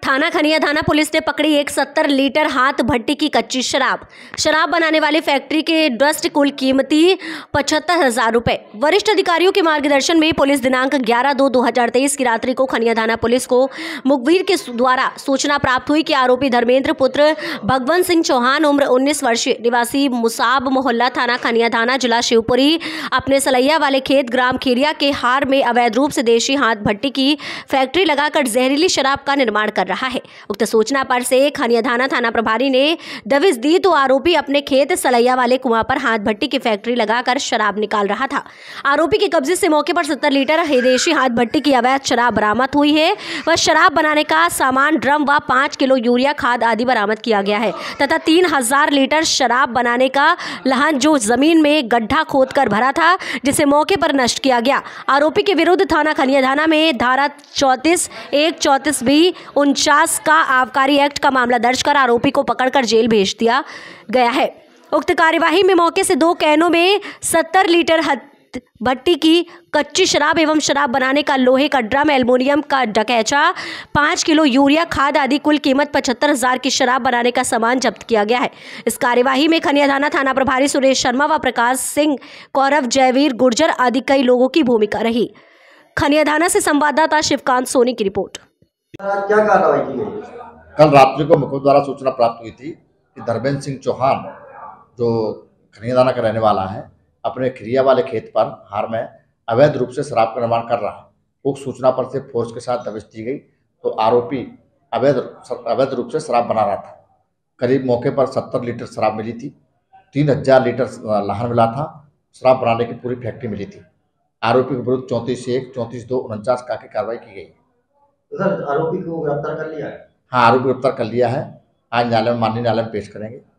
थाना खनिया थाना पुलिस ने पकड़ी एक 70 लीटर हाथ भट्टी की कच्ची शराब। शराब बनाने वाली फैक्ट्री के डस्ट कुल कीमती 75,000 रुपए। वरिष्ठ अधिकारियों के मार्गदर्शन में पुलिस दिनांक 11/2/2023 की रात्रि को खनिया थाना पुलिस को मुखबिर के द्वारा सूचना प्राप्त हुई कि आरोपी धर्मेंद्र पुत्र भगवंत सिंह चौहान उम्र 19 वर्षीय निवासी मुसाब मोहल्ला थाना खनिया थाना जिला शिवपुरी अपने सलैया वाले खेत ग्राम खीरिया के हार में अवैध रूप से देशी हाथ भट्टी की फैक्ट्री लगाकर जहरीली शराब का निर्माण कर रहा है। उक्त सूचना पर से खनिया थाना प्रभारी ने दबिश दी तो आरोपी अपने खेत सलैया वाले कुआं पर हाथ भट्टी की फैक्ट्री लगाकर शराब निकाल रहा था। आरोपी के कब्जे से मौके पर 70 लीटर देशी हाथ भट्टी की अवैध शराब बरामद हुई है। वह शराब बनाने का सामान ड्रम व 5 किलो यूरिया खाद आदि बरामद किया गया है तथा 3000 लीटर शराब बनाने का लहन जो जमीन में गड्ढा खोदकर भरा था, जिसे मौके पर नष्ट किया गया। आरोपी के विरुद्ध थाना खनिया थाना में धारा 34(1)(34)(b)(49) का आबकारी एक्ट का मामला दर्ज कर आरोपी को पकड़कर जेल भेज दिया गया है। उक्त कार्यवाही में मौके से 2 कैनों में 70 लीटर भट्टी की कच्ची शराब एवं शराब बनाने का लोहे का ड्रम, एल्युमिनियम का डकैचा, 5 किलो यूरिया खाद आदि कुल कीमत 75,000 की शराब बनाने का सामान जब्त किया गया है। इस कार्यवाही में खनिया थाना प्रभारी सुरेश शर्मा व प्रकाश सिंह, कौरव, जयवीर गुर्जर आदि कई लोगों की भूमिका रही। खनिया थाना से संवाददाता शिवकांत सोनी की रिपोर्ट। क्या कार्रवाई की गई? कल रात्रि को मुखबिर द्वारा सूचना प्राप्त हुई थी कि धर्मेंद्र सिंह चौहान जो खनिया थाना का रहने वाला है अपने खिरिया वाले खेत पर हार में अवैध रूप से शराब का निर्माण कर रहा है। उस सूचना पर से फोर्स के साथ दबिश दी गई तो आरोपी अवैध रूप से शराब बना रहा था। करीब मौके पर 70 लीटर शराब मिली थी, 3000 लीटर लहन मिला था। शराब बनाने की पूरी फैक्ट्री मिली थी। आरोपी के विरुद्ध 34(1), 34(2)(49) का की कार्रवाई की गई। सर, आरोपी को गिरफ्तार कर लिया है? हाँ, आरोपी गिरफ्तार कर लिया है। आज न्यायालय में, माननीय न्यायालय में पेश करेंगे।